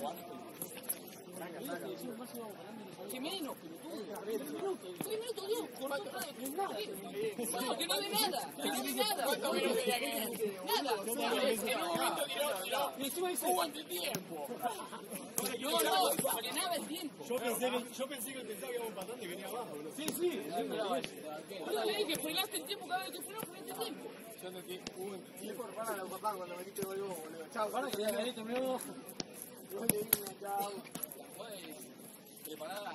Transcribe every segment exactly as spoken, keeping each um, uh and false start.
¿Qué menos? Tres minutos, Dios, cortó otra vez. No, que no ve nada. Que no ve nada. ¿Cuánto menos quería que nada. En un momento tiró, tiró. Hubo antietiempo. No, no, frenaba el tiempo. Yo pensé que, yo pensé que pensaba que íbamos empatando y venía abajo, boludo. Sí, sí. Yo le dije que frenaste el tiempo cada vez que frenó, frenaste el tiempo. Yo no entiendo. Sí, por para la papá cuando metiste el gol, boludo. Chao, para que ya veniste nuevo. Chao. Preparada.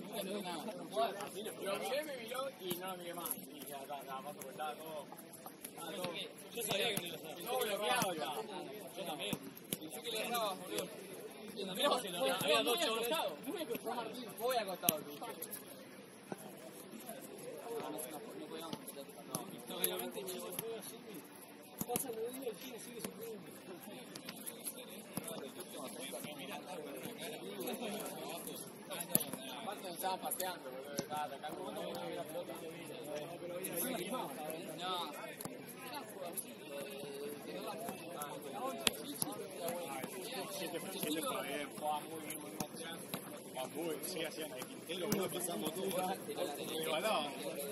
Lo miré, me miró y no lo miré más. Y ya estaba paso porque estaba todo. Yo sabía que no lo sabía. Todo bloqueado ya. Yo también. Pensé que le erraba, boludo. Yo también, había dos chavales. Voy acostado, tío. No, obviamente que pasa el día y sigue, sigue su Aparte estaba paseando, boludo, estaba atacando uno y no había la pelota. No, era Siete está bien, jugaba muy bien, muy bien. Muy, sí, hacían el Quintero, uno pisando todo, le balaban.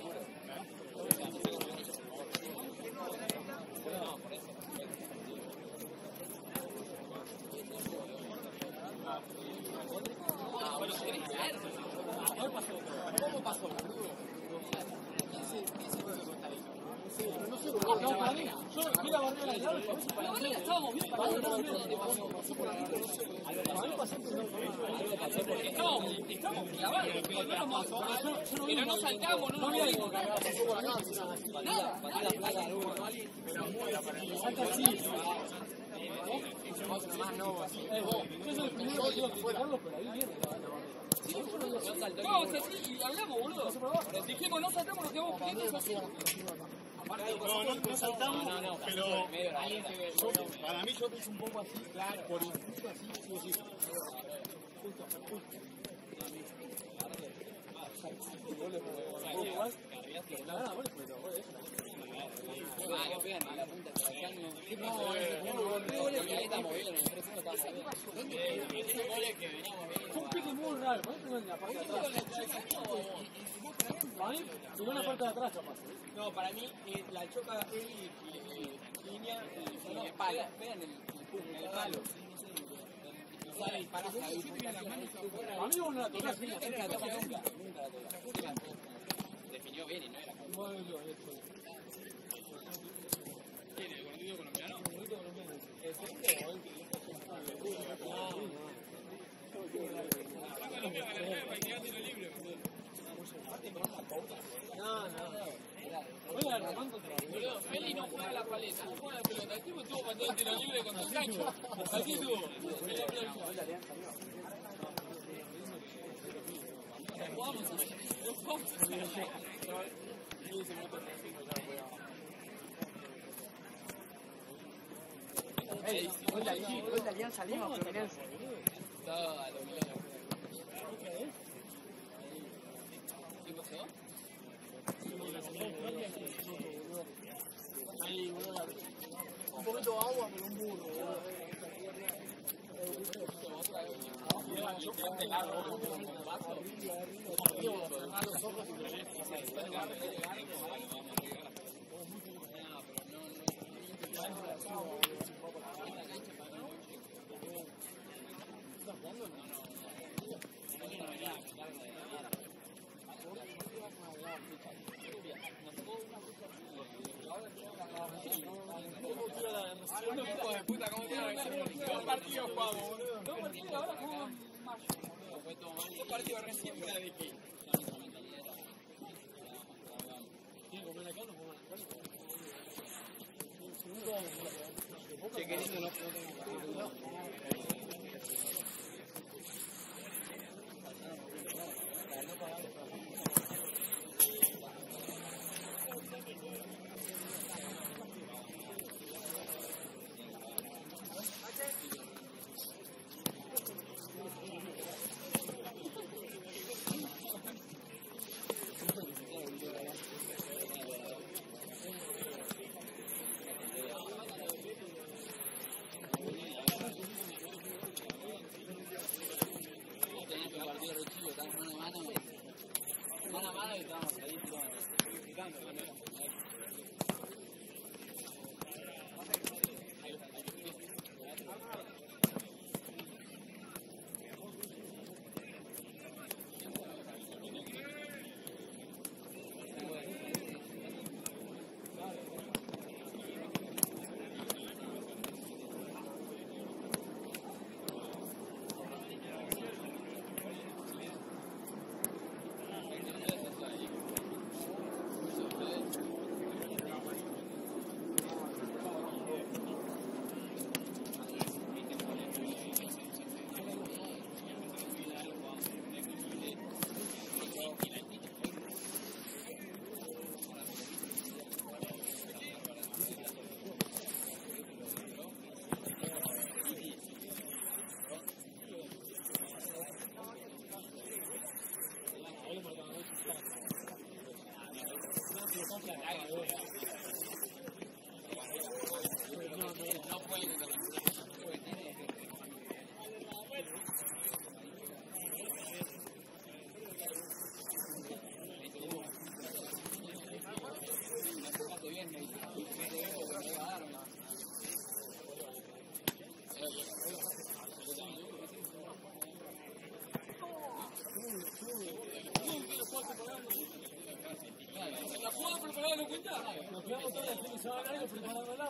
¿Cómo pasó? No sé, no, para mí, yo fui a barrer la llave, estábamos bien parados, no sé, porque estábamos, estábamos clavados, pero no nos pero no saltamos, no nos movimos. Nada, salta así. Yo soy el primero que digo que Carlos, pero ahí viene. No, o sea, sí, y hablamos, boludo. Dijimos, no saltamos, nos quedamos quietos así. No, no, no saltamos, pero yo, para mí yo pienso un poco así, claro, por impulso así, sí o sí. Ah, que pegan a la punta de la caña. No, fue un pique muy raro, ¿no? En la parte de atrás. Para mí, tuvo una parte de atrás capaz. No, para mí la choca él y línea y el palo. Vean el palo. Sale y para ahí. A mí no la toca. Nunca la toca, nunca. Nunca la toca. Definió bien y no era. ¿Quién es? ¿El gordito colombiano? El gordito colombiano. El segundo o el que no, no. Oye, Román contra boludo, Feli no juega la paleta, no juega la pelota. El tipo estuvo mandando el tiro libre contra el Cacho. Aquí estuvo. Jugamos a Ey, gol de Alianza Lima, Fluminense. Dale, boludo. ¿Qué pasó? Ahí, boludo, un poquito de agua, pero un burro, boludo. Dos partidos jugamos, boludo. Dos partidos ahora jugamos en mayo. Dos partidos recién fuera de qué. Che, querido, no.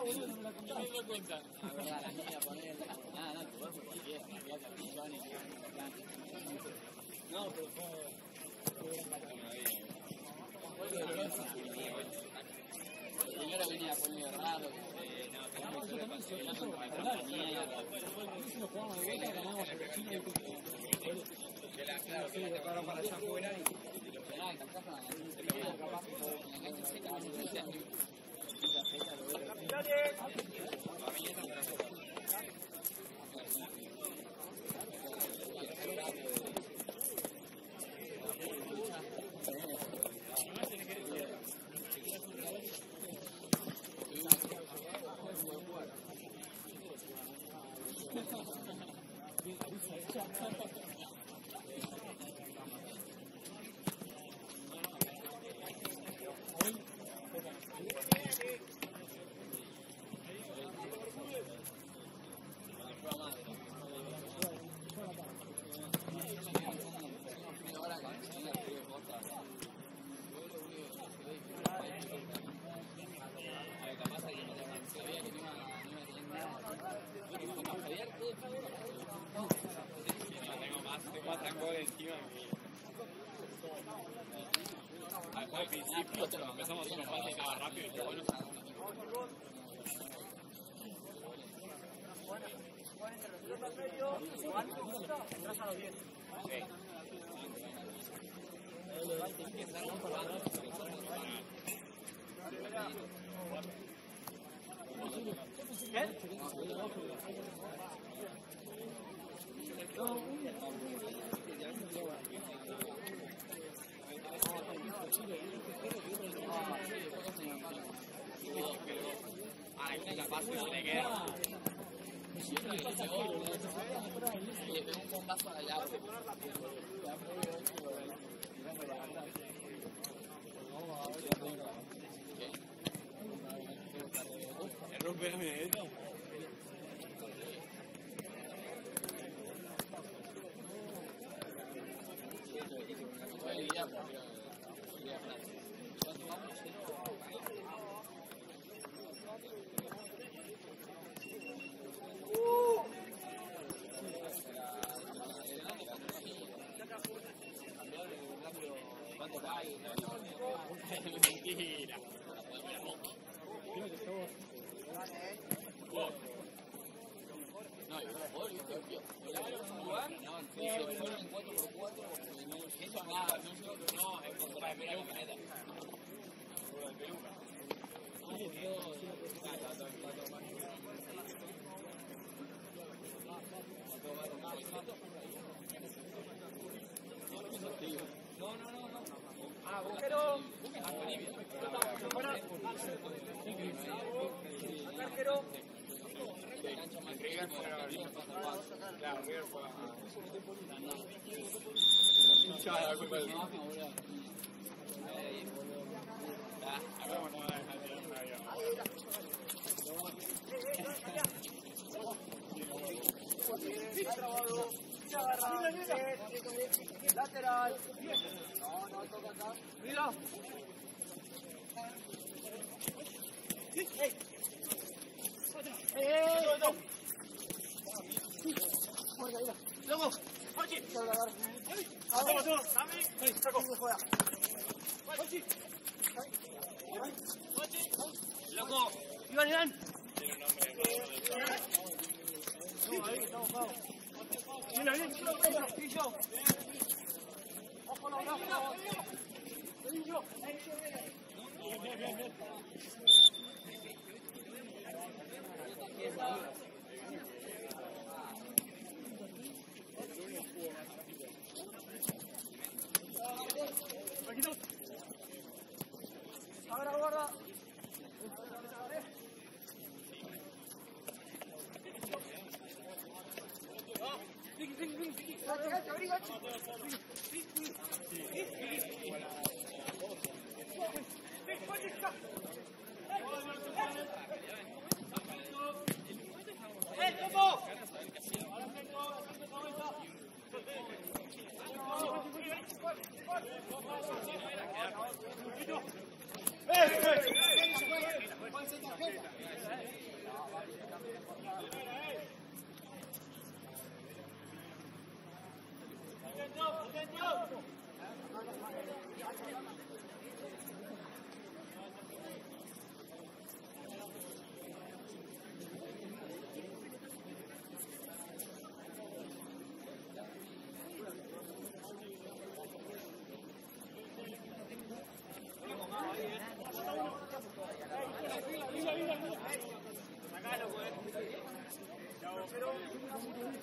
boludo, no me la contaba. No me doy cuenta. La verdad, la niña ponerla. Nada, no, tu cuerpo cualquiera, cambiate a millones. No, pero fue... Primero venía por medio raro, que no, tenemos que reconsiderar contra la mierda. Si nos jugamos de vuelta, ganamos a China y Claro, que la tocaron para allá afuera y lo penal, y capaz la engancha seca, no sé si es al principio empezamos a hacer un pase cada rápido y después bueno. Entras a los diez. ¿Qué? Hay una capaz que se le queda. Y le pegó un bombazo al árbol. ¿El rompe la mineta? Mentira. No, yo no puedo, yo tío. No, en serio, fueron en cuatro por cuatro. Eso nada, no, no, es contra de Perú, neta. No, no, no, no. Ah, Arquero. Arquero. River fue a Claro, River fue a... Hinchada, la culpa del... no, boludo. Hagamos nada, dejar de tirar Lateral. No, no, toca acá. Mira. ¡Ey! ¡Eh! ¡Loco! ¡Jorge! ¡Vamos, vamos! ¡Dame! ¡Saco! ¡Fuera! ¡Jorge! ¡Loco! ¡Iván, Iván! Tiene un nombre de... No, ahí estamos, vamos. Mira, bien, pillo. Ojo, no, no, no. Pillo. Bien, bien, bien, bien. Ahora, guarda. ¡Eh!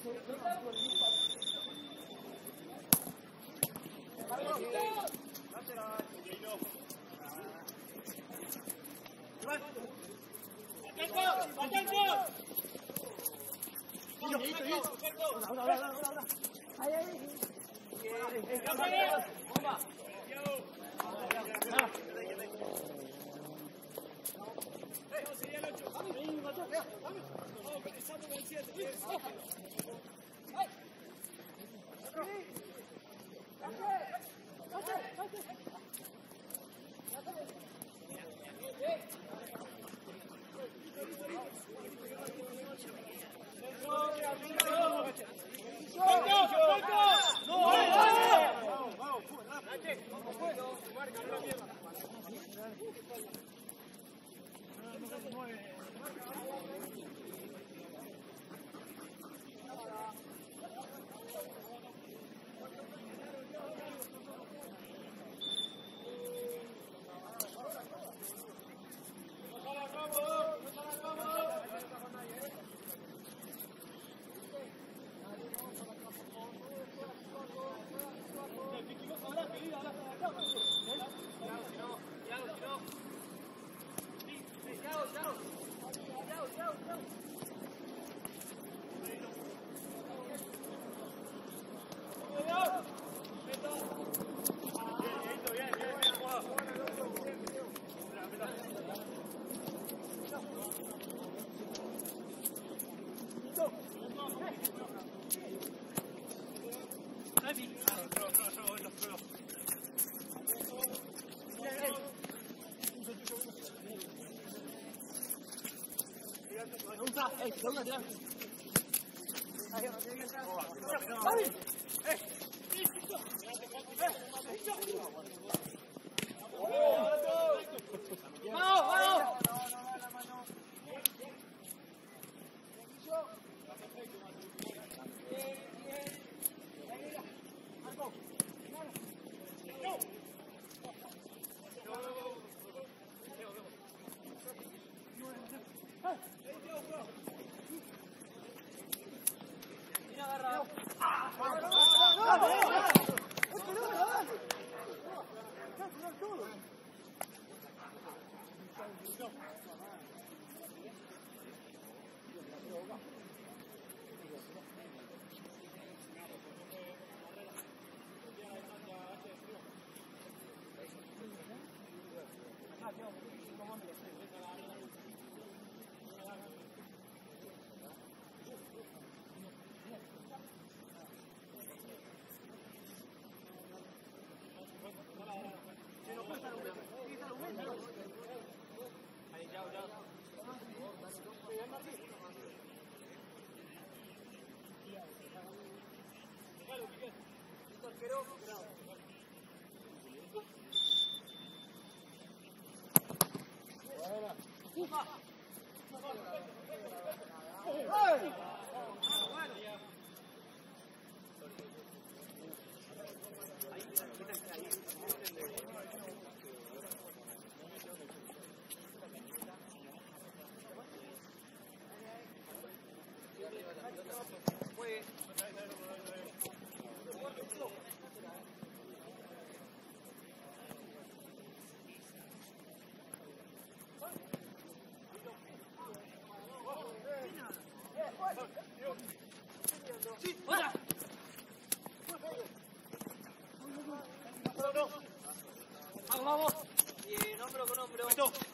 Vamos, vamos. Bien, hombro con hombro.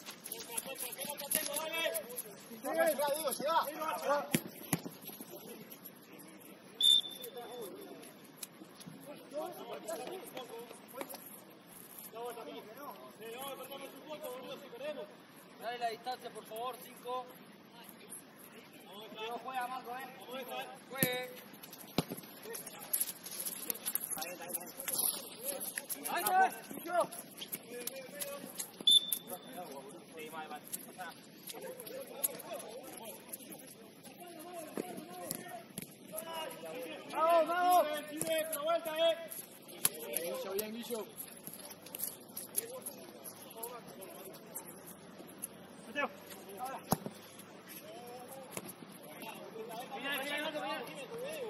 Dale la distancia, por favor, cinco. No juega, Marco, eh. Juegue. Ahí está, yo. Sí, vale, vale. Vamos, vamos. La vuelta, eh. Guillo, bien, Guillo. Mateo. Ahora. Mira, mira, mira.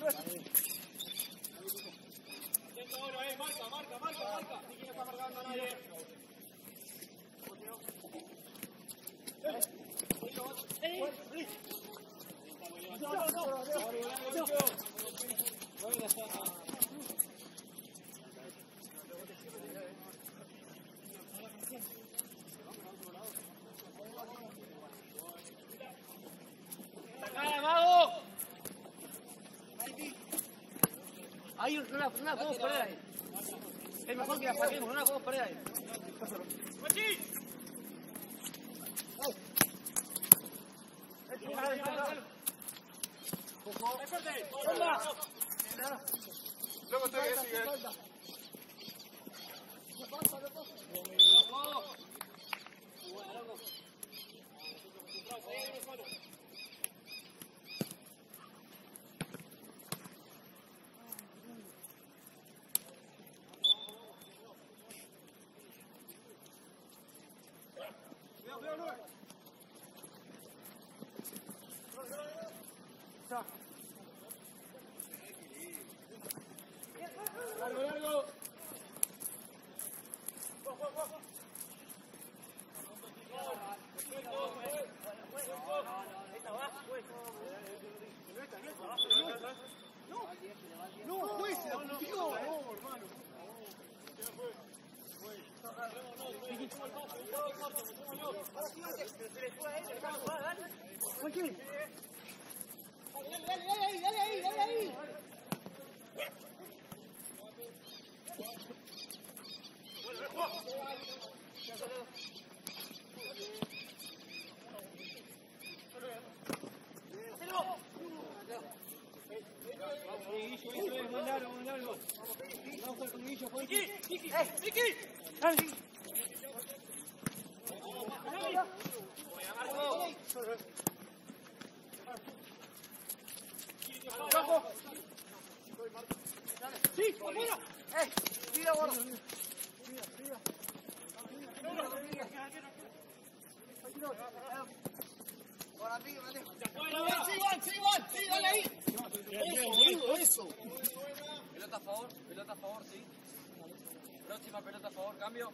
Atento ahora, eh, marca, marca, marca, marca. Ni que no está marcando a nadie. No, no, no. ¡Sacala, mago! Ahí no la, no la podemos perder ahí. Es mejor que la saquemos, no la podemos perder ahí. ¡Machín! Luego te voy a decir. Largo, largo. No, juez, se la pidió. No, hermano. Joaquín. Dale, dale, dale ahí, dale ahí, dale ahí. Muy largo, muy largo. Vamos al coniguillo, Joaquín. Vicky, ¡eh, Vicky! ¡Dale! ¡Abajo! ¡Sí, afuera! ¡Eh! ¡Tira, gordo! ¡Tira, tira! ¡Ahora, tío, dale! ¡Sí, Iván, sí, Iván! ¡Sí, dale ahí! Eso. Pelota a favor, pelota a favor, sí. Próxima pelota a favor, cambio.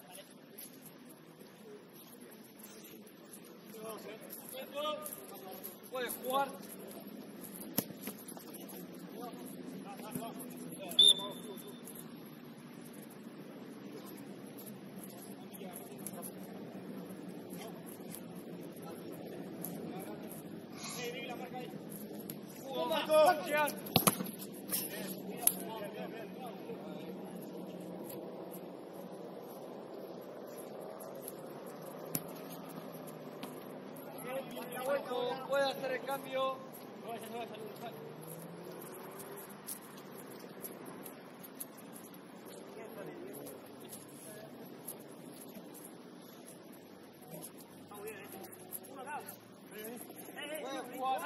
Puede jugar. Puede hacer el cambio. Puede jugar.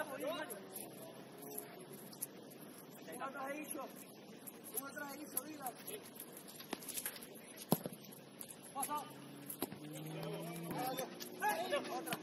Uno atrás de Illo. Uno atrás de Illo, diga. Pasa. Otra.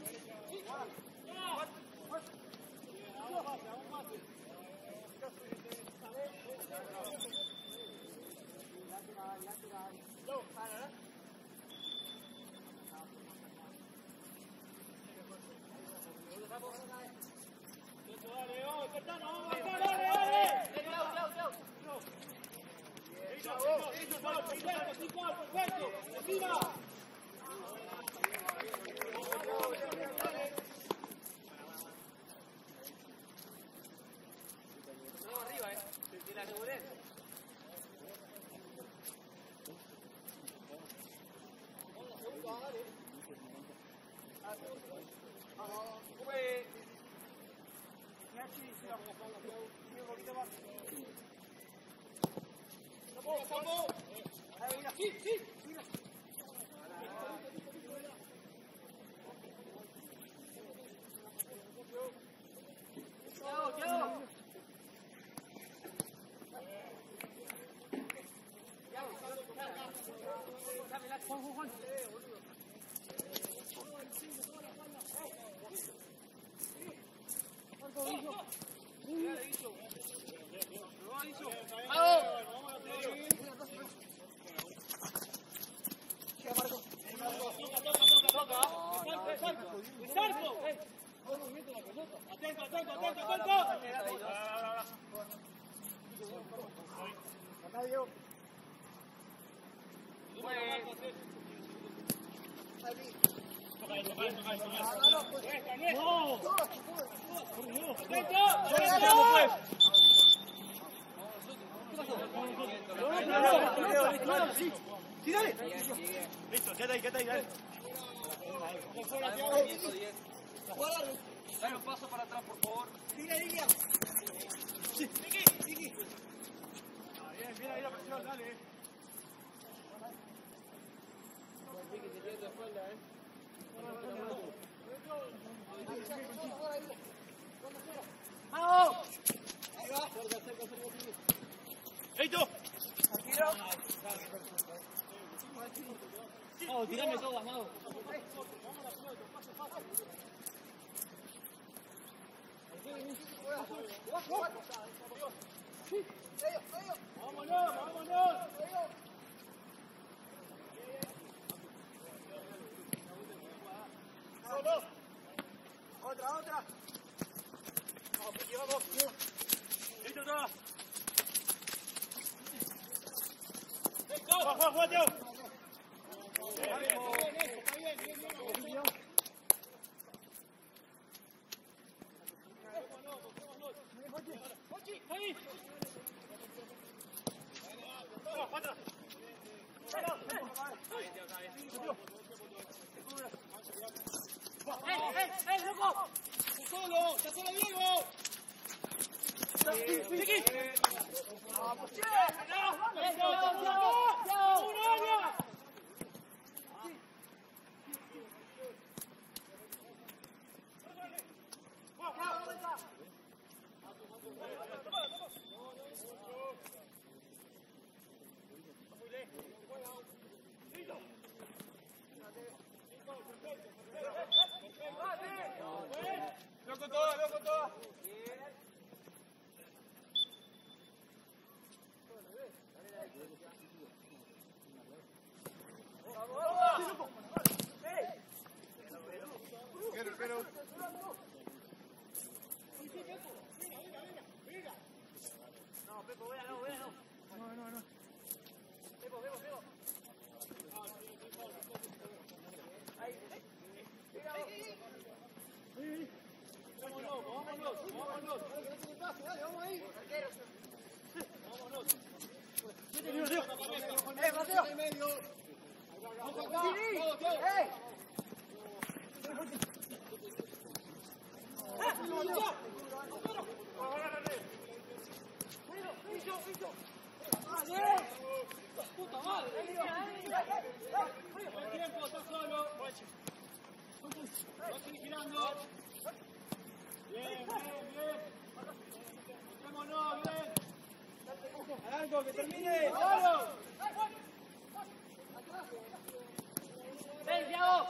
Sí, sí. Juan, Juan, Juan. ¿Cuánto dijo? Mario. Sí, dale. Listo, quédate ahí, quédate ahí, dale. Dale un paso para atrás, por favor. Sigue, sigue. Sí, Vicky, Vicky. Bien, bien ahí la presión, dale. Vicky, te tiene tu espalda, eh. ¡Vamos! Ahí va. Cerca, cerca, cerca. ¡Eito! Vamos, tirame todo, Amado. ¡Vámonos, vámonos! ¡Solo! Otra, otra. Vamos, Vicky, vamos. ¡Listo, todo! ¡Juega, juega, juega, tío! Bien, bien, está bien, bien, bien. ¡Ahí! ¡Vamos, para atrás! ¡Eh, eh, eh, loco! ¡Está solo! ¡Está solo, Diego! ¡Vicky! ¡Vamos! ¡Loco todo, loco todo! Pero, pero... No, Pepo, vea, no, vea, no. No, no, no. Pepo, Pepo, Pepo. Ahí. ¡Vámonos, vámonos, vámonos! Vamos ahí. ¡Vámonos! ¡Eh, Mateo! ¡Sí! ¡Eh! ¡Puta madre! ¡El tiempo, está solo! ¡Va a seguir girando! ¡Bien, bien, bien! ¡Vámonos, bien! ¡Algo, que termine! ¡Vamos! ¡Ven, Thiago!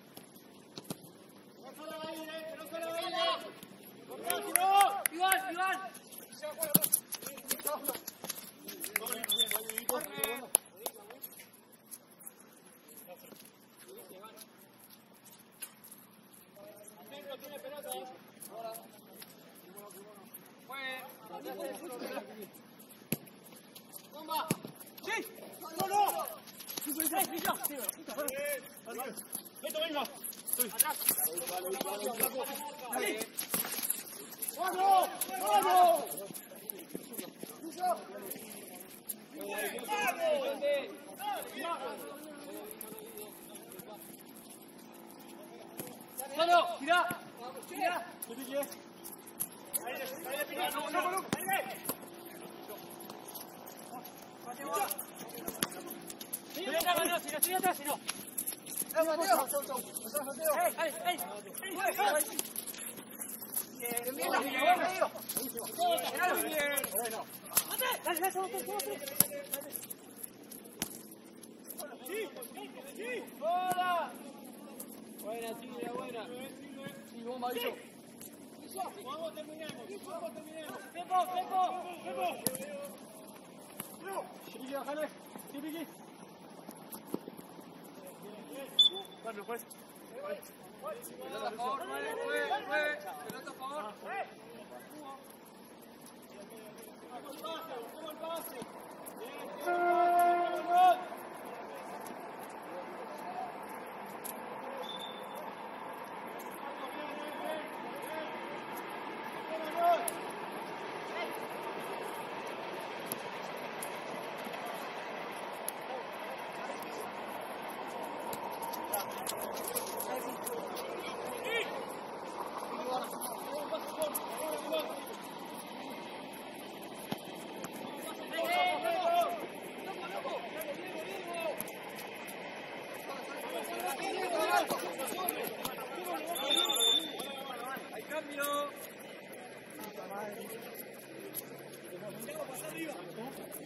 ¡No se lo va a ir, eh! ¡Que no se lo va a ir, eh! ¡Cortá, si no! ¡Iván, Iván! Atento, tiene pelota. ¡Toma! ¡Sí! ¡Solo! ¡Eh, Pillo! ¡Esto, venga! ¡Atrás! ¡Vamos! ¡Vamos! ¡Solo! ¡Tira! ¡Tira! ¡Ahí le pica! ¡No, no, no! ¡Sigue atrás, no! ¡Si no, sigue atrás, si no! ¡Eh, Mateo! ¡Eh, eh, eh! ¡Bien, bien, bien! ¡Dale, dale, vamos, vamos! ¡Sí! ¡Sí! ¡Hola! Buena, Silvia, buena. Sí, vos, Mauricio. ¡Vamos, terminemos! ¡Vamos, terminemos! ¡Pepo, Pepo! ¡Pepo! Vicky, bájale. Sí, Vicky. Bueno, pues. Pelota a favor, mueve, mueve, mueve. Pelota a favor. ¡Vamos el pase! ¡Vamos el pase! ¡Bien!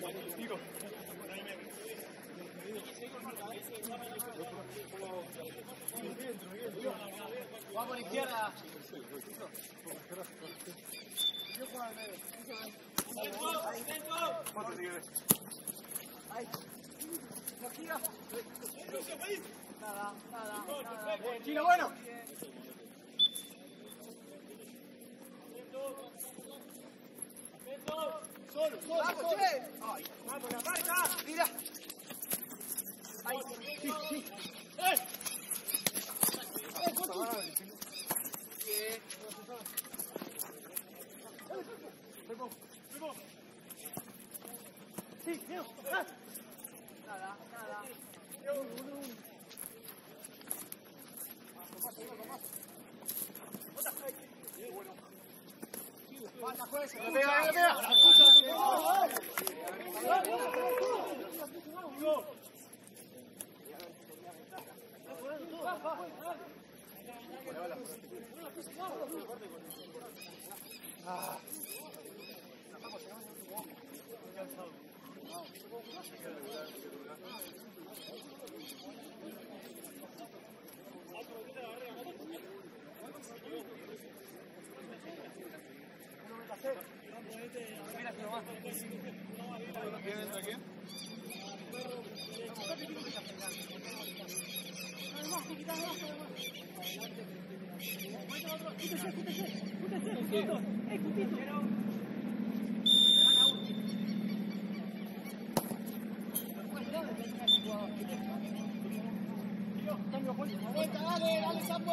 Digo. Va por izquierda. Ahí. Nada, nada, nada. Chino, bueno. Solo, solo. Vamos, che. Vamos, la marca. Mira. Ahí. Sí, sí. ¡Eh! ¡Eh, Cotu! Bien. Sí, Diego. ¡Ah! Nada, nada. Uno, uno, uno. Falta, juez. ¡Me pega, me pega! Ah. ¿Quién entra quién? Dale, dale, Sambo.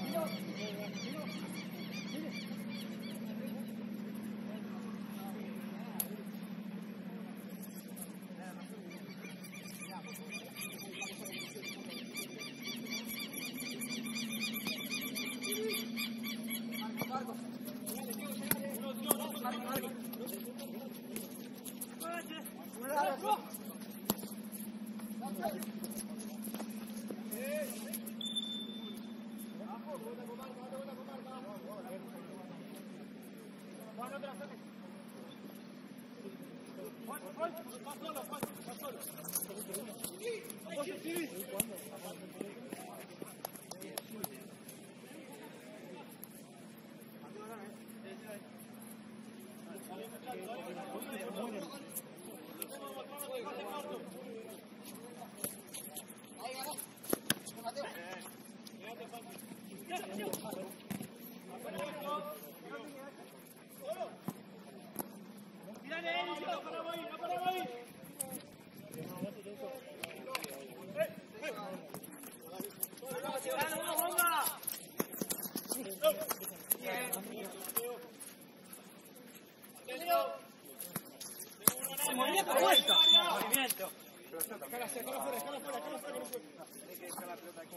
Movimiento, vuelta. Movimiento. Escala fuera, escala fuera, escala fuera, escala fuera. Hay que dejar la pelota aquí.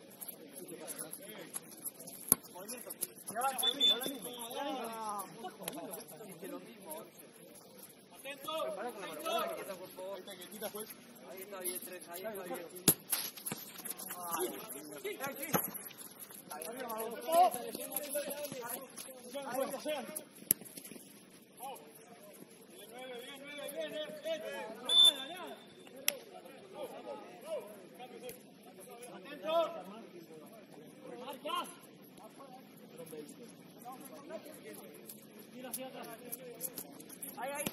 Movimiento. Ya va, lo mismo, lo mismo. Es lo mismo. Atento. Prepara con la mano. Quieta, por favor. Quieta, juez. Ahí está bien, tres. Ahí está bien. Sí, ahí sí. Ahí está bien. Atento. Marcas. Tira hacia atrás. Ahí, ahí.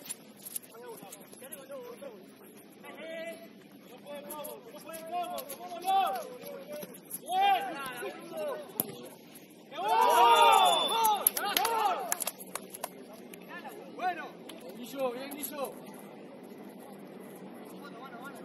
No puede todo, no puede todo, ¡vámonos! ¡Bien! ¡Qué bueno! ¡Bueno! Guillo, bien, Guillo. Bueno, bueno, bueno.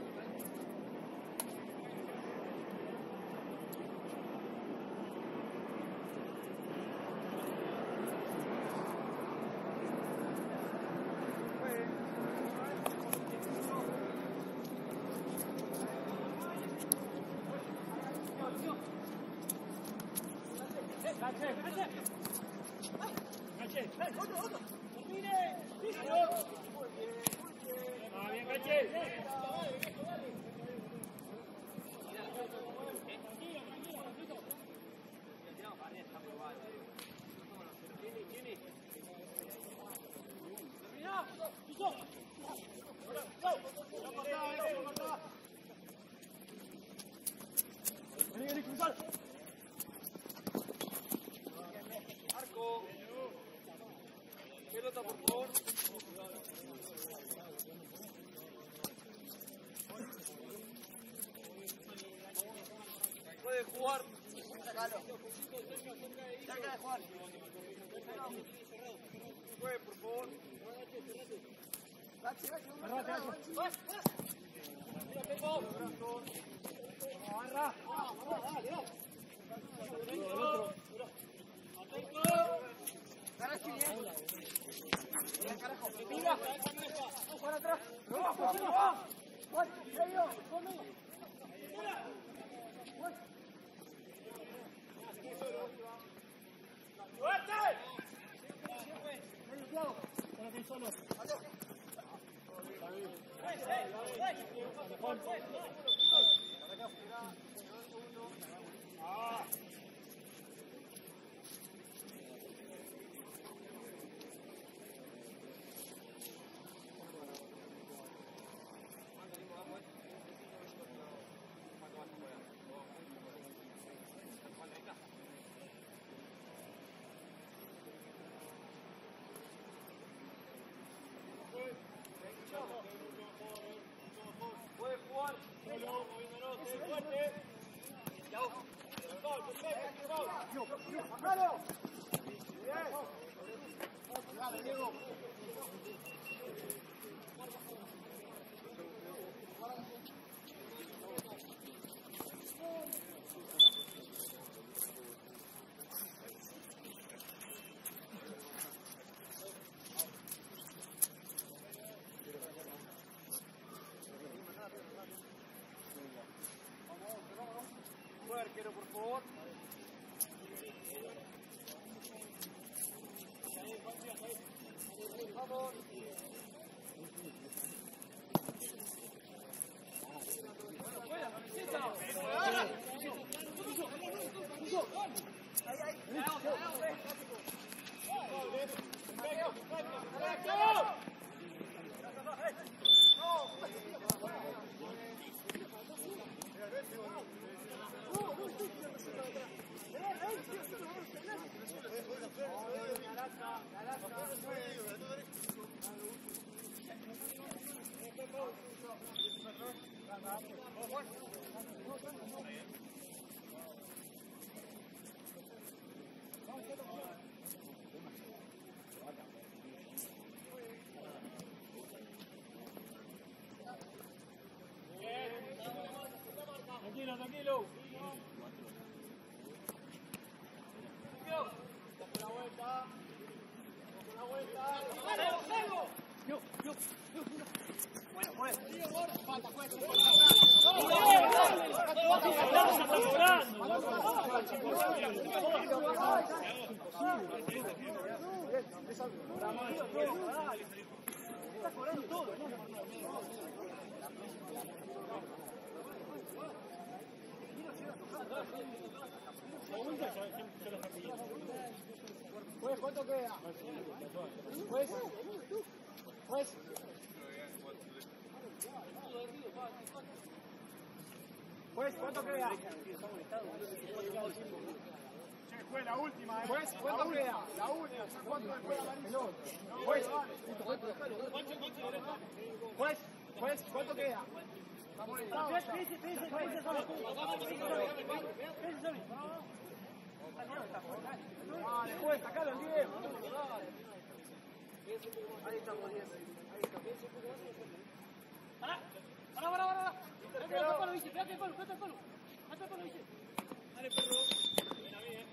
Terminado. Arco. Pelota, por favor. Puede jugar. Sácalo. Saca de jugar. Juegue, por favor. Gachi, gachi, Cerrate, gachi. Agarra. Gachi, bien. Bien, carajo. Mira. Para atrás. No, José, va. Voy, medio. Conmigo. ¡Suerte! Medio Thiago. Para que solo. Ah. Puede jugar. Fuerte. ¡Sácalo! Bien. Dale, Diego. Juega, arquero, por favor. Vamos. Tranquilo, tranquilo. La vuelta. La vuelta. Yo, yo, yo. Bueno, pues. Falta, juez. Está cobrando todo, ¿no? Juez, ¿cuánto queda? Juez, juez. Juez, ¿cuánto queda? Fue la última, ¿eh? Juez, ¿cuánto queda? La última, ¿cuánto queda? Juez, juez, juez, ¿cuánto queda? Vale, juez, sacalo el diez. Ahí estamos, diez. Ahí estamos. Pará, pará, pará, pará. Quédate el palo, dice, quédate el palo, quédate el palo. Quédate el palo, dice. Dale, perro. Ven a mí, eh.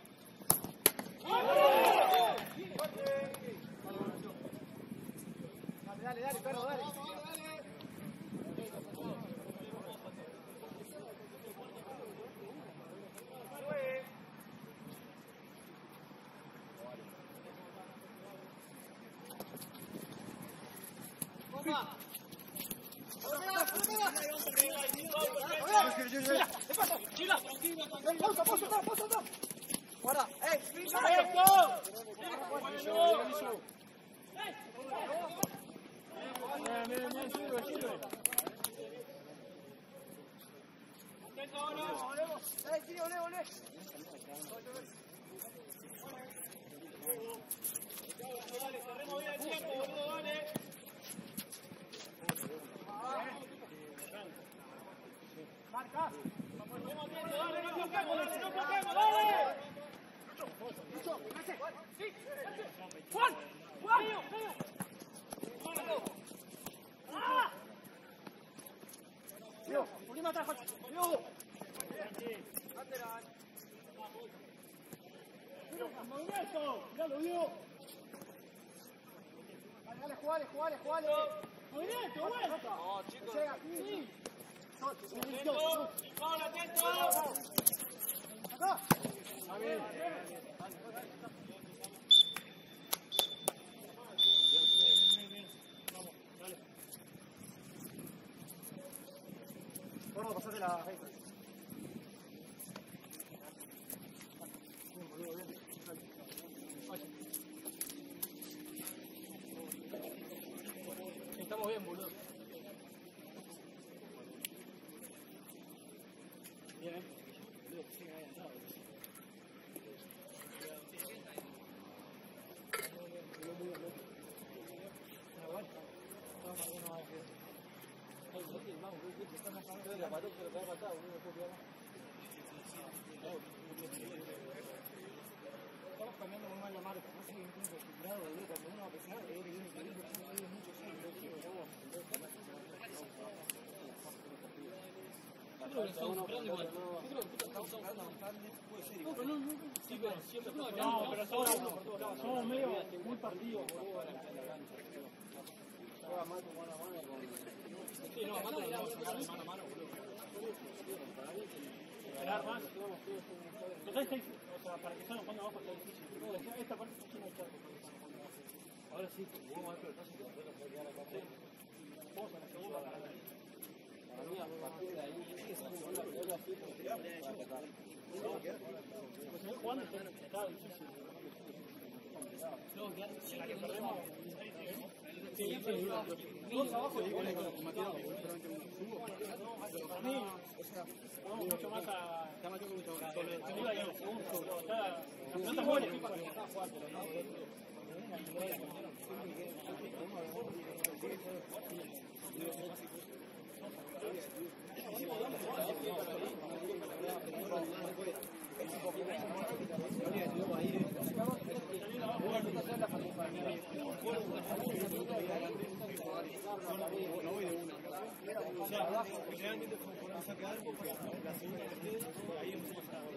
Dale, dale, dale, perro, dale. Pausa, pausa, pausa, pausa. Guarda, eh. Bien, bien, bien, sirve, sirve. Eh, tío, ole, ole. Marca. Dale, no bloquemos, no bloquemos, dale. Juan, Juan. ¡Ah! Yo, prima atrás, yo. ¡Movimiento! ¡Ya lo vio! Dale, jugale, jugale, jugale. ¡Movimiento, bueno! No, chicos. Llega, sí. ¡Atento! ¡Atento! ¡Acá! A ver. Vamos, dale. Bueno, pasate la recta. Estamos bien, boludo. Bien. Estamos cambiando muy mal la marca, no sé si es acostumbrado, cuando uno va a pesar, es que viene caliente, tiene muchos años, yo creo que estamos comprando igual. Yo creo que estamos comprando bastante. Puede ser igual. No, no, no. Sí, pero siempre. No, pero somos, somos medio muy partidos, boludo. Juega más mano a mano. Sí, no, mano a mano, mano a mano, boludo. Esperar más. Entonces, o sea, para que estén jugando abajo está difícil. Esta parte sí no hay chato. Ahora sí, vamos a ver el paso que va a quedar acá. Vamos a la segunda. Para mí, a partir de ahí, sí, es como una pelota así, para atacar. Pues se ve jugando, está difícil. No, que la que perdemos. Sí, sí, dos abajo y igual con Mateo. Para mí, o sea, vamos mucho más a. Está Mateo con mucho más. Segunda y el segundo. No está bueno, sí, para que está jugando, pero no. O sea, realmente vamos a quedar por la segunda partida, ahí empezamos a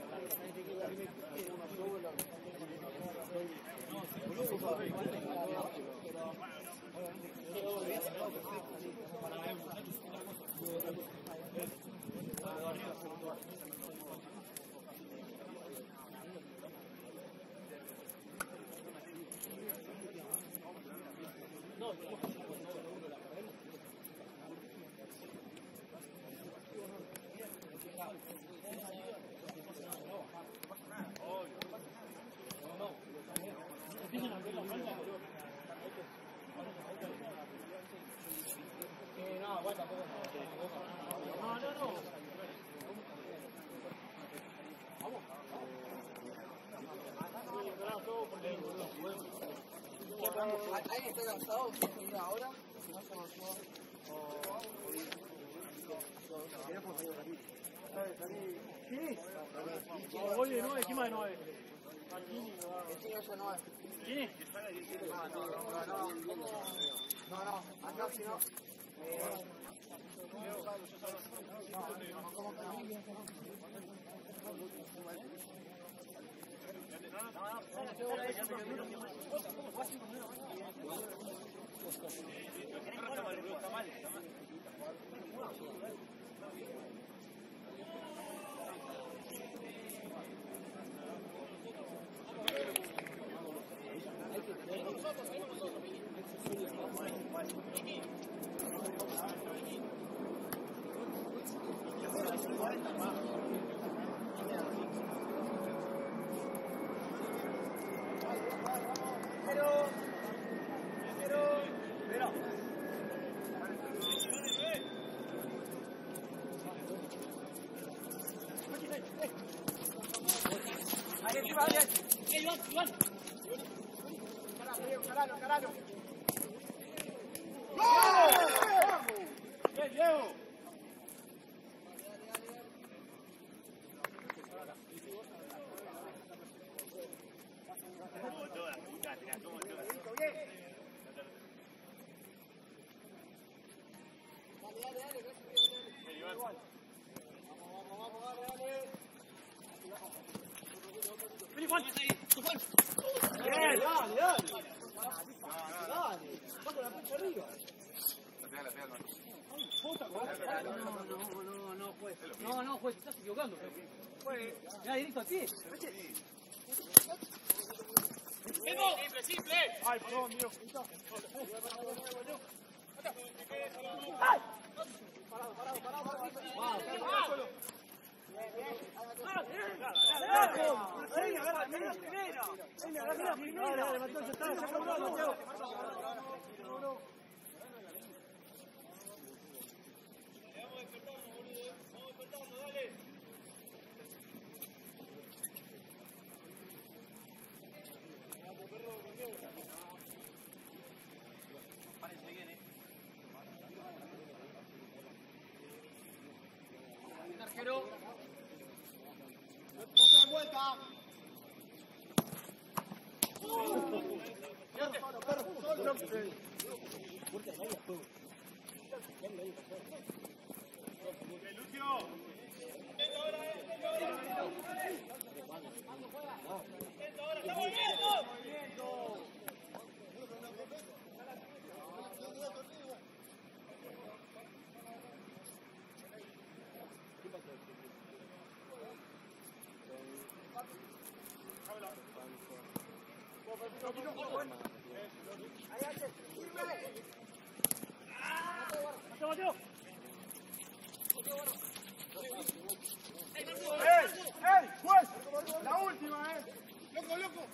¿Alguien está cansado? ¿Una hora? Si no, se nos ¿Qué? Voy de nueve, ¿quién más de nueve? Este no es de nueve. ¿Quién es? No, no, no, no, acá si no. Caralo, caralo. ¡Bien, Diego! Vení, Juan. Bien, dale, dale. Dale, va con la pincha arriba. No, no, no, no, juez. No, no, juez, estás equivocando. Juez, ya directo a ti. Simple, simple. Ay, perdón, mío. ¡Ay! Parado, parado, parado, parado. Arquero. Otra vuelta. Mateo, Mateo. ¡Eh! ¡Eh! ¡Juez! La última, eh. ¡Loco, loco!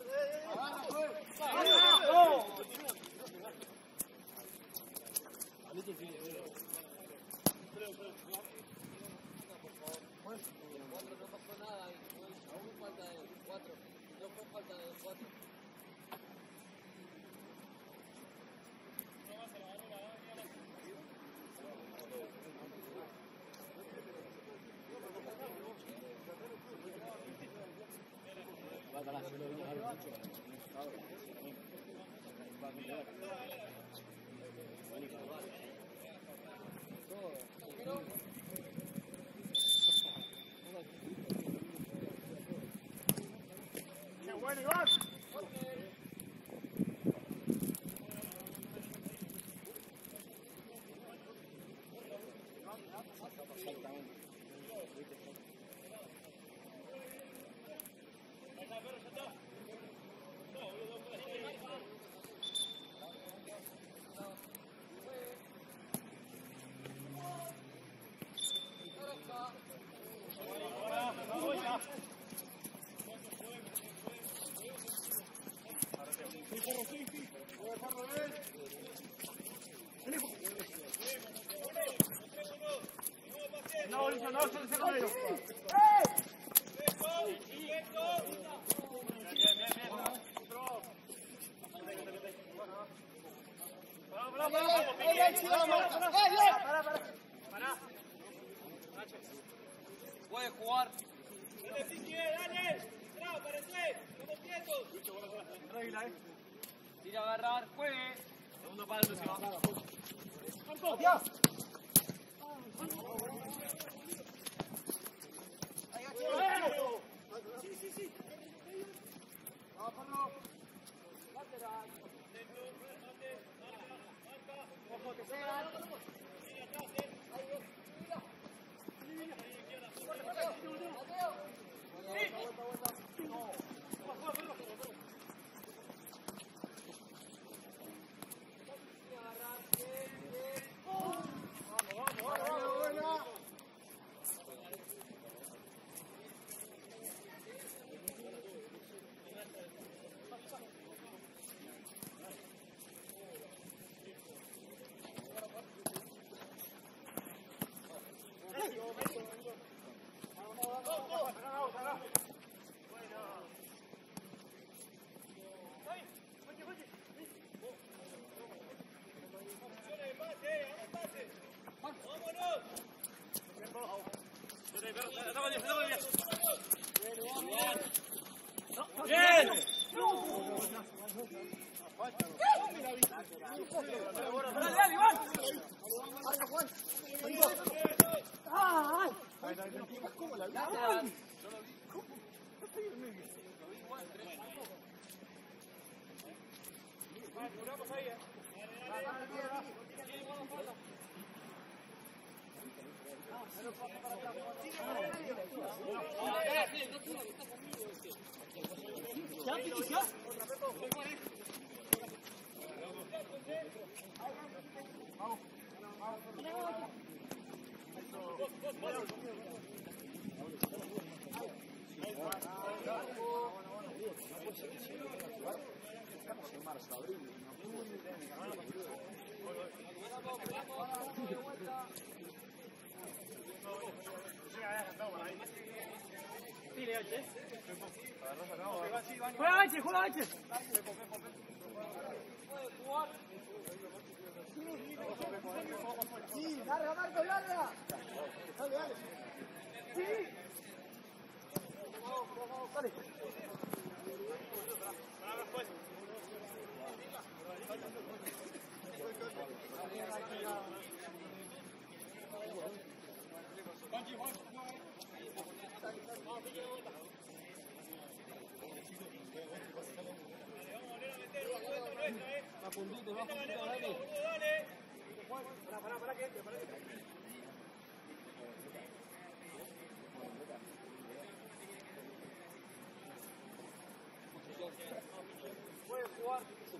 Cuatro no pasó nada ahí. Aún falta de cuatro. No fue falta de cuatro. ¡Qué bueno, Iván! No, Lucho, no, yo se con ellos. Puede jugar. Regla, eh. Tira a agarrar. Juegue. Segundo palo, se va. Sí, sí, sí. Ojo, que sea. Bien. Dale, dale, Iván. ¡Juega H! ¡Juega H! Sí, larga, Marco, larga. Dale, dale. Sí. Dale. Va puntito, va puntito, dale. Pará, pará, pará que entre, pará que entre. Puede jugar.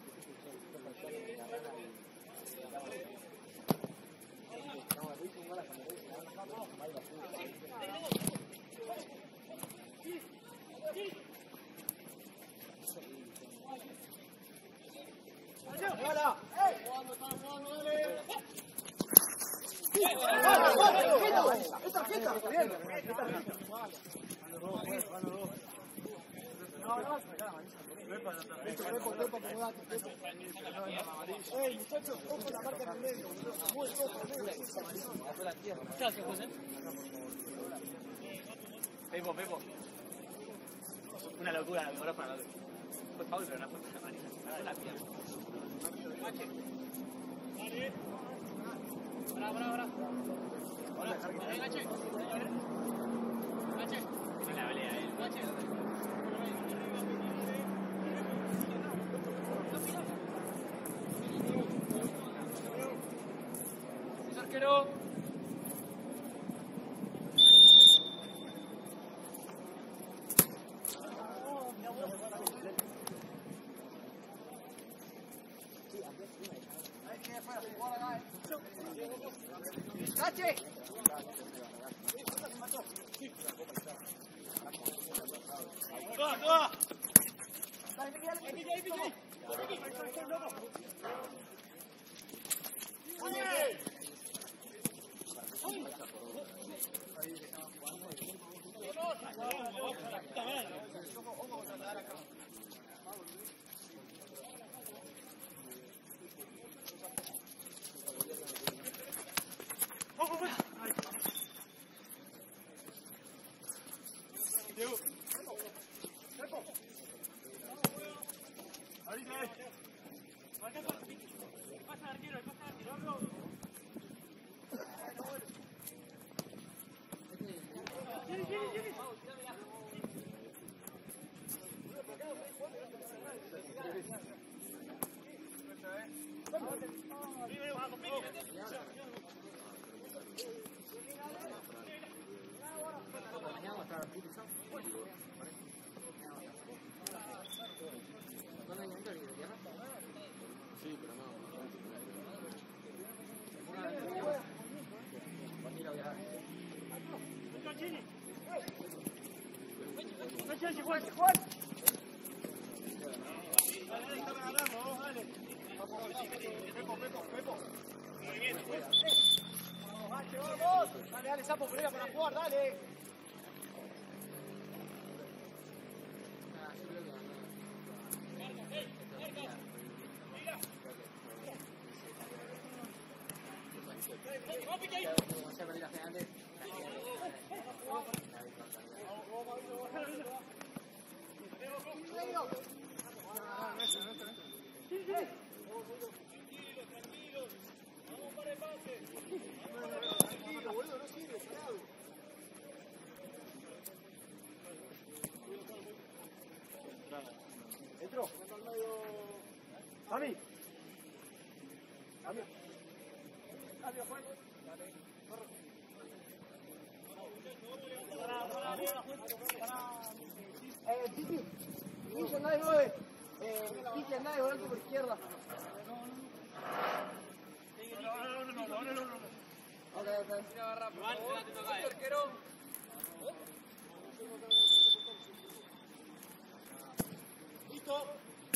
¡Ahora! ¡Eh! ¡Esta fiesta! ¡Bien! No, no, ¡ey, muchachos! ¡Ojo la marca en el medio! ¡Muy ¿Qué haces, José? Pepo, Pepo. Una locura, ahora para la fue Paul, pero no fue para Marisa. Fue la pierna. Dale. Bravo, bravo, bravo. Hola, dale, Gache. Gache. Tiene la pelea, eh. Gache. Es arquero. ¡Gache! ¡Toda, toda! Dale, dale, Sapo, prueba para jugar, dale. Entró. Mami. Eh, Titi, Guille andá de nueve. Eh, Titi andá de volante por izquierda. Ok, ok. Listo.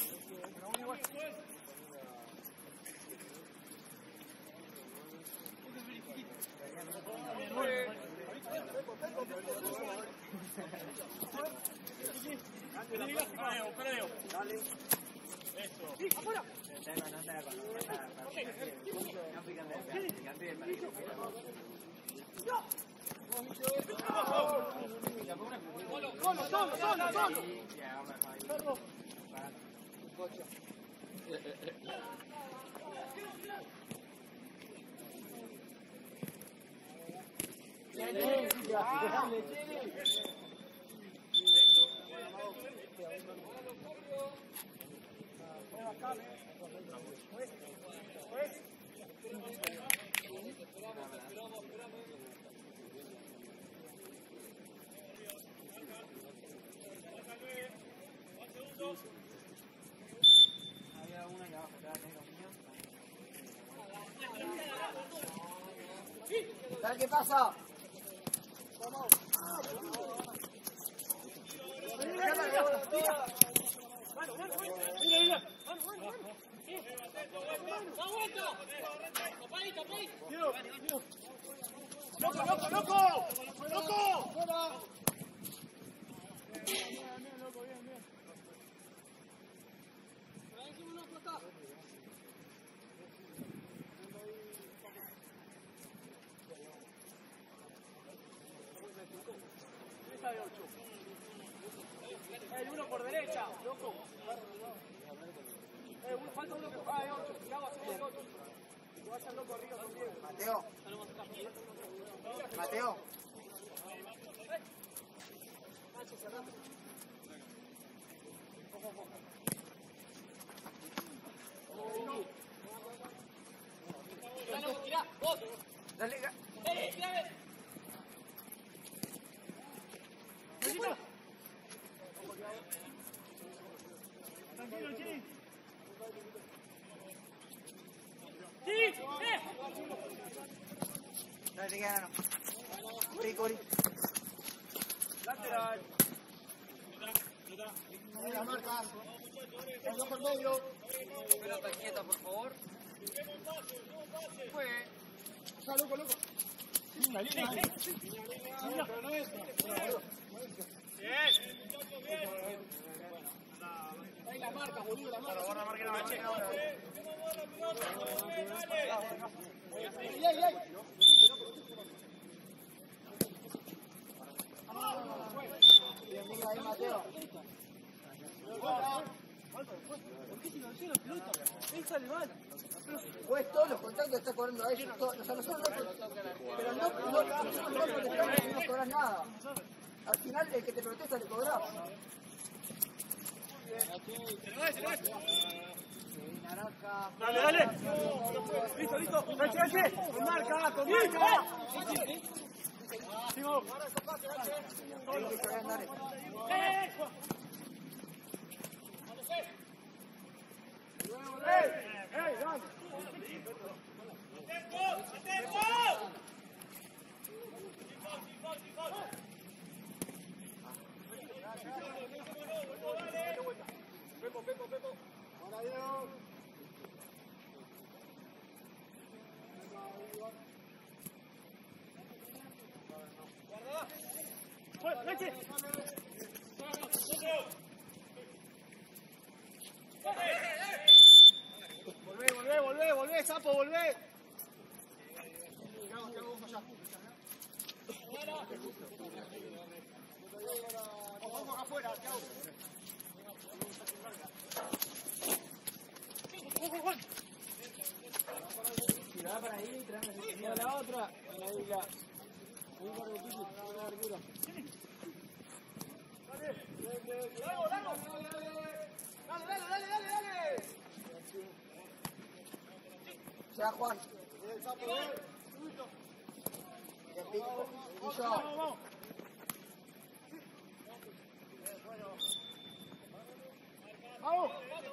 Dale, ¿qué pasa? ¡Loco, loco, loco! ¡Loco! Hay uno por derecha, loco. Eh, uno, falta uno que. Ah, hay otro. Tirado así el otro. Que vaya el loco arriba también. Mateo. Mateo. Dale, ga- Tranquilo, Chi. ¡Sí! ¡Eh! Dale, te queda, no. Cubrí, cubrí. Lateral. Dale la marca. El ojo en medio. Pelota quieta, por favor. Fue. O sea, loco, loco. Una línea. Pero no es. Ahí la marca, boludo, la marca. Ahora marca la marca. ¡Ey, ey, ey! Bien, mira ahí, Mateo. ¿Por qué si no llega la pelota? Él sale mal. Pues todos los contactos están cobrando a ellos. Todos, o sea, nosotros no, pero no, no, nosotros no protestamos y no cobras nada. Al final, el que te protesta le cobras. Naranja. Dale, dale. Listo, listo. H, H. Con marca, con marca. Sigo. ¡Eh! ¡Ey! ¡Ey, dale! Pepo, Pepo, Pepo. Ahora Diego. Guarda. ¡Leche! Volvé, volvé, volvé, volvé, sapo, volvé. Vamos afuera, chao. ¡Ojo, Juan! Si la da para ahí, tráeme A la otra, a la isla. Muy bueno, Titi, una abertura. Dale, dale, dale, dale, dale, dale. Se va Juan. Vamos.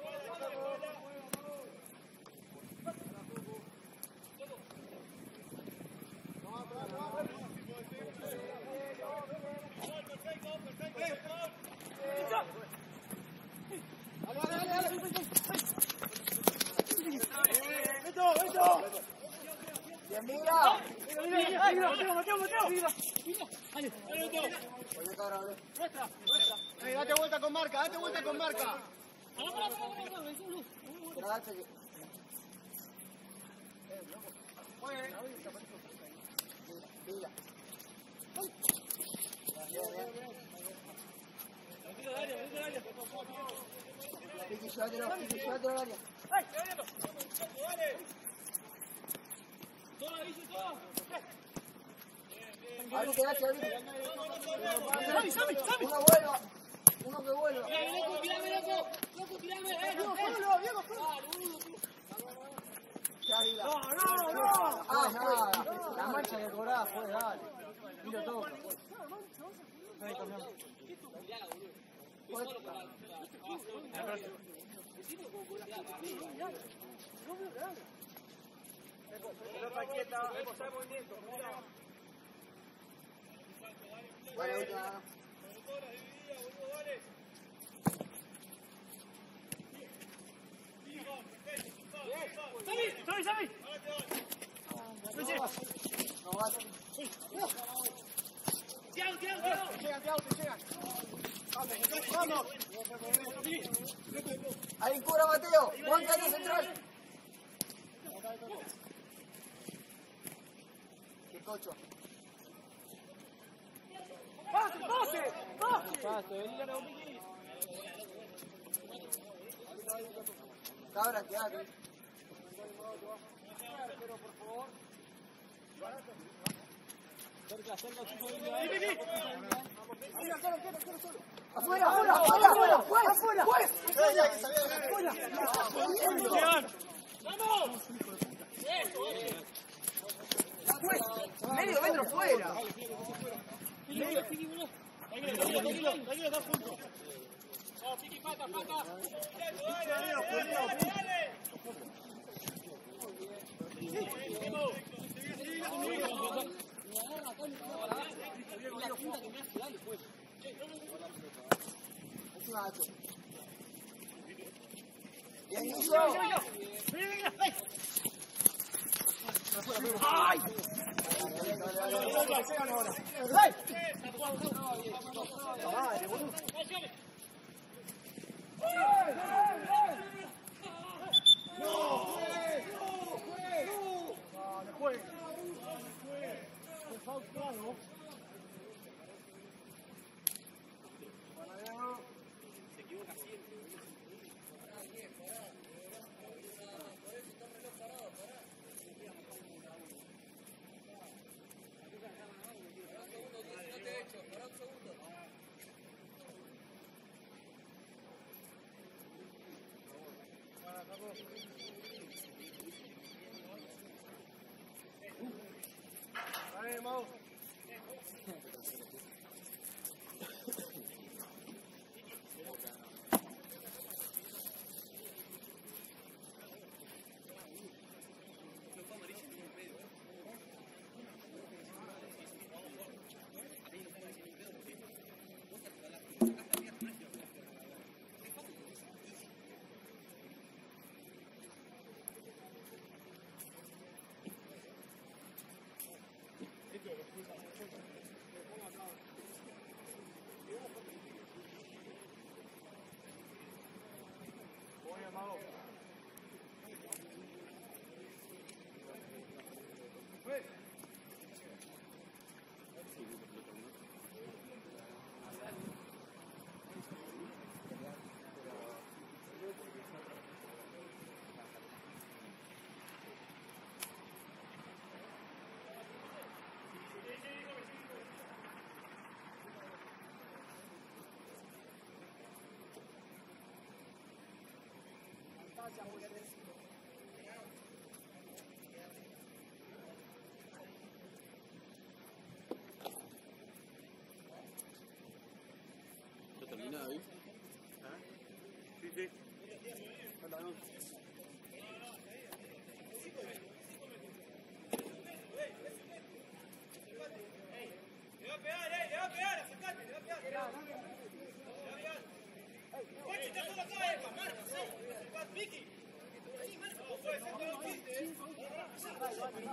Bien, mira. Mateo, Mateo. Hey, date vuelta con marca, date vuelta con marca. Mira. Piqui, llévatelo, Piqui, llévatelo al área. Abrí, quedate, abrí. Uno vuelva. Uno que vuelva. Loco, tirame, loco. Loco, tirame. Diego, solo, Diego, solo. Ya, Diga. No, no, no. Ah, nada. La mancha que cobraba fue, dale. Y lo toca. Ahí cambiamos. Pelota quieta, está en movimiento. Vale, última. ¡Sabi, Sabi! No vas. Tiago, Tiago, Tiago. Llegan, Tiago, te llegan. Vamos. Ahí cura Mateo. Juan Carlos central. Qué cocho. ¡Pase, pase! ¡Pase! Cabra, quédate. Afuera, afuera, afuera, afuera, afuera, afuera, afuera. Medio metro fuera. Bien, Guillo. ¡Ay!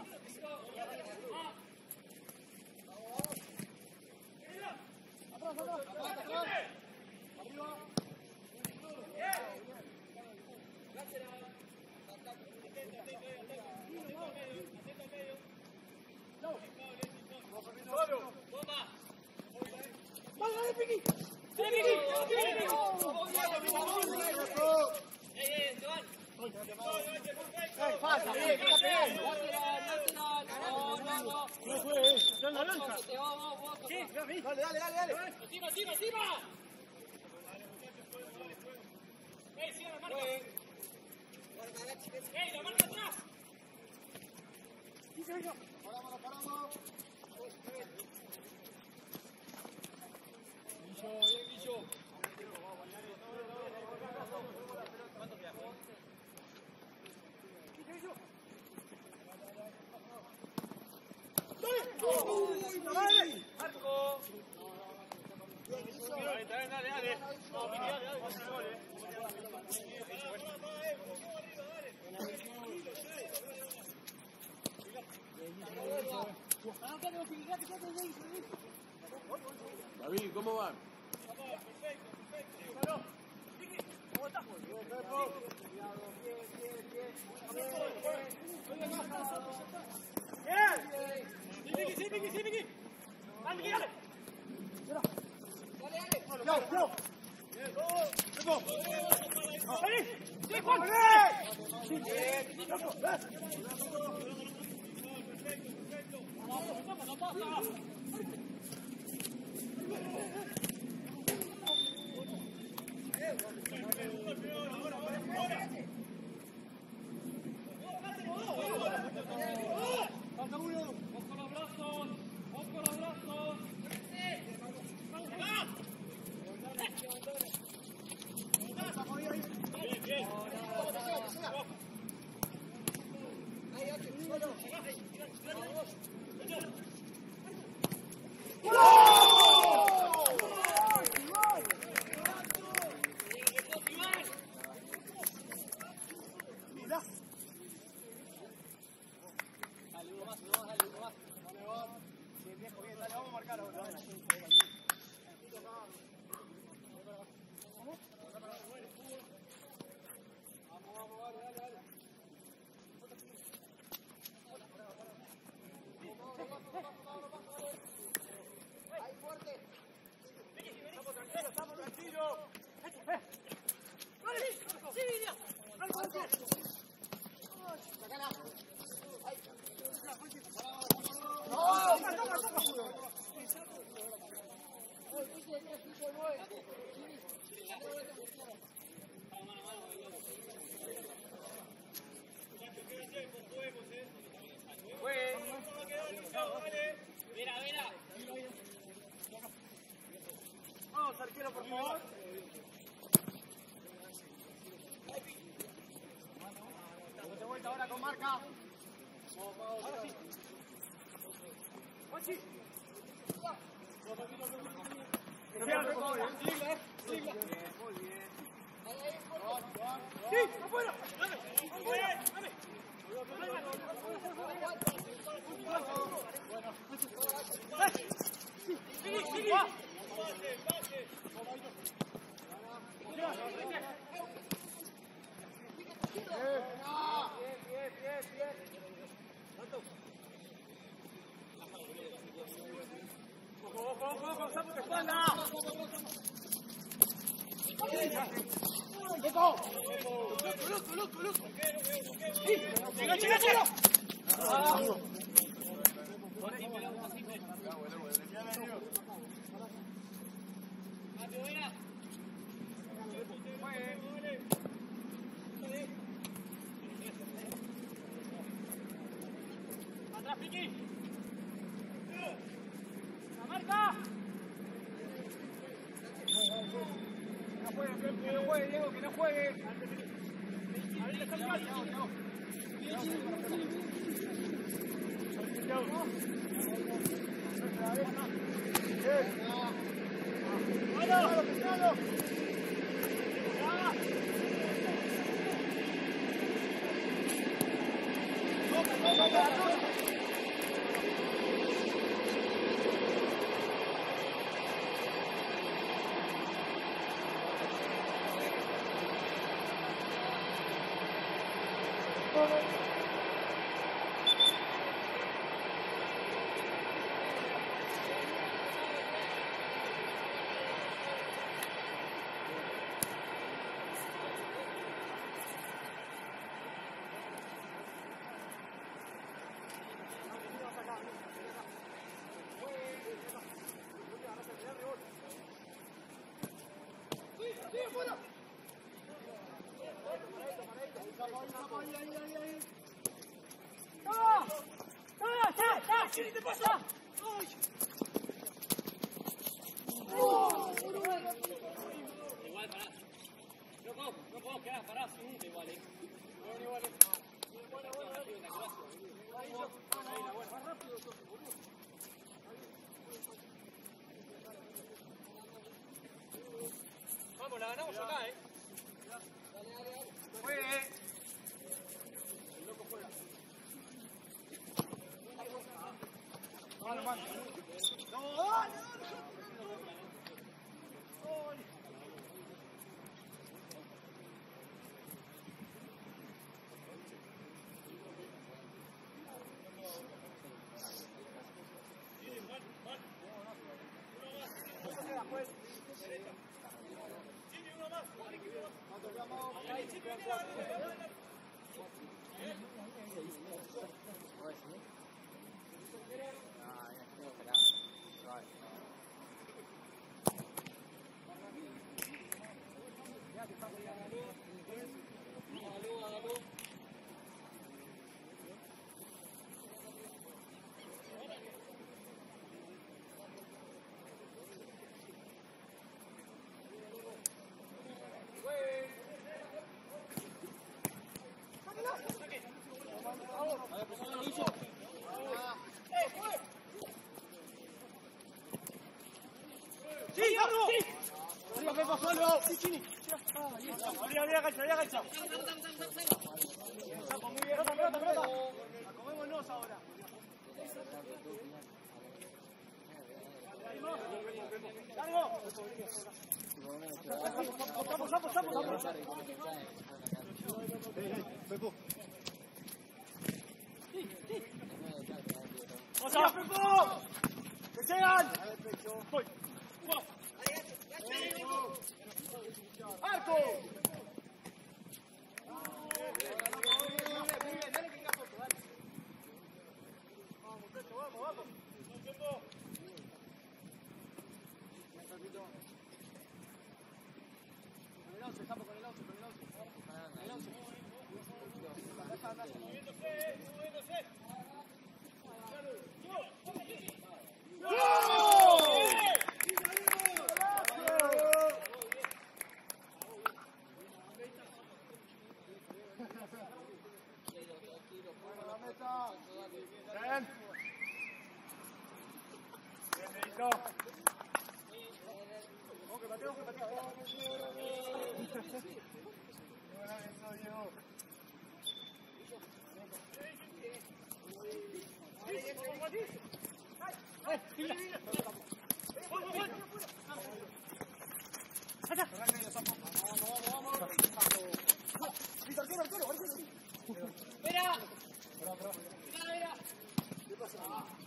Dale, dale, dale, dale. ¡Encima, encima, encima! ¡Ey, siga la marca! ¡Ey, la marca atrás! Paramos, paramos. Guillo, bien, Guillo. Marco. Dale, dale, dale. No, Miki, dale, dale, pasa el gol, eh. David, ¿cómo van? Sí, sí, Miki, sí, Miki. Dale, Miki, dale. No, no. ¡Sí, Juan! Mira, mira. Vamos, arquero, por favor. De vuelta ahora con marca. Ahora sí. Juanchi. Muy bien. Sí, afuera. Dame. Dame. Sigue, sigue. Ojo, ojo, ojo, Samu, te espalda. ¡Loco! ¡Loco, loco, loco! ¡Llega, llega, llega! ¡Atrás, Piqui! ¡La marca! Que no juegue, que no juegue, Diego, que no juegue. A ver, está el mal. ¡Vamos! ¿Qué te pasa? ¡Ay! Igual, pará. No puedo, no puedo quedar parado sin un igual, eh. Bueno, igual, eh. Bueno, bueno, vamos, la ganamos acá, eh. Juegue. Mano, mano. No, dale, dale. ¡Sí, Carlos! ¡Sí! ¡Arriba, Pepo, solo! ¡Sí, Chini! ¡Abrí, abrí, agacha, abrí, agacha! Muy bien, pelota, pelota, pelota. Acomémonos ahora. ¡Largo! ¡Sapo, sapo, sapo! Pepo. ¡Vamos, Pepo! ¡Que llegan! ¡Voy! ¡Arco! Vamos, muchachos, vamos, vamos. Con el once, Sapo, con el once, con el once. Con el once. Moviéndose, moviéndose. Bien. Bien, Benito. Ojo, que pateo, que pateo. Buena eso, Diego. ¡Ay! ¡Mira! ¡Voy, voy, voy! ¡Allá! ¡Vamos, vamos, vamos! ¡Vito, arquero, arquero, arquero! ¡Mira! ¡Mira, mira! ¿Qué pasa?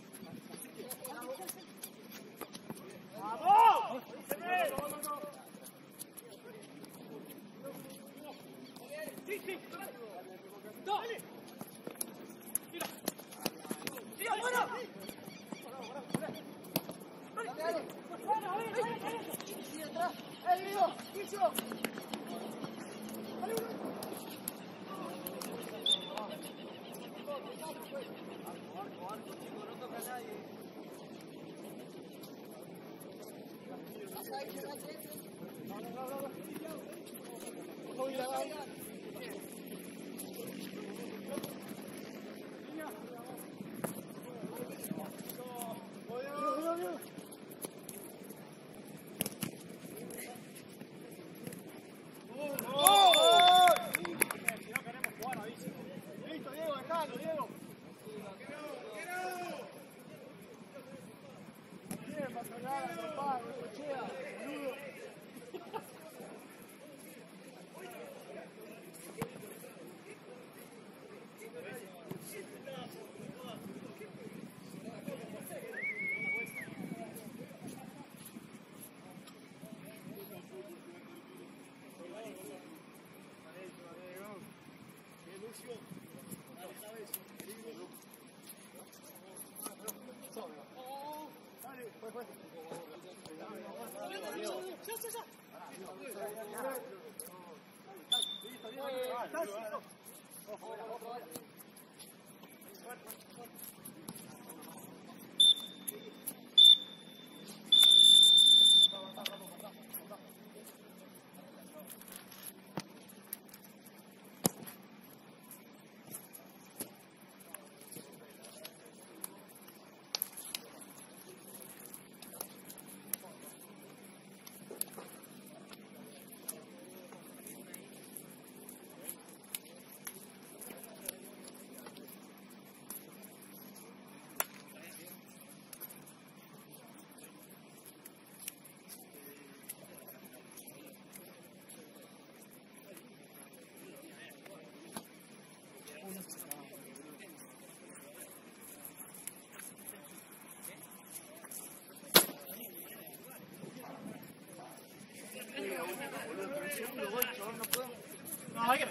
¡Vamos! ¡Sí, sí! ¡Dale! ¡Mira! ¡Sí, afuera! ¡Eh, Guido! ¡Guido! ¡Dale uno! Arco, arco, chico, no toca a nadie. No, no, no, no. Voy a grabar.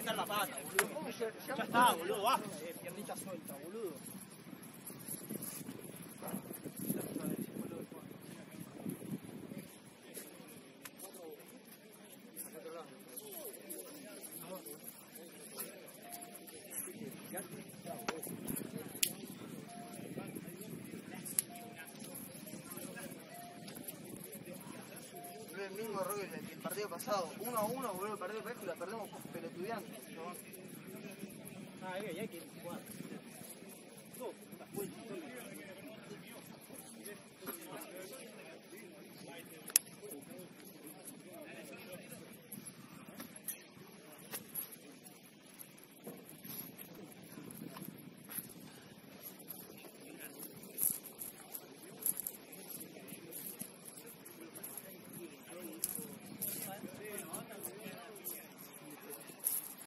meter la pata, boludo. ¿Cómo ya, Ya está, boludo, basta. Eh, piernita suelta, boludo. El mismo error que el partido pasado, uno a uno, boludo, el partido parejo y la perdemos pelotudeando. Ah, hay que jugar.